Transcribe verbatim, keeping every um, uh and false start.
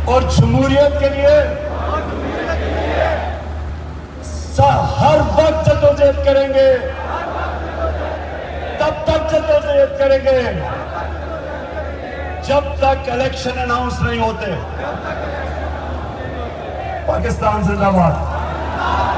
और जमहूरियत के लिए हर वक्त जद्दोजहद करेंगे, तब तक जद्दोजहद करेंगे जब तक इलेक्शन अनाउंस नहीं होते। पाकिस्तान जिंदाबाद।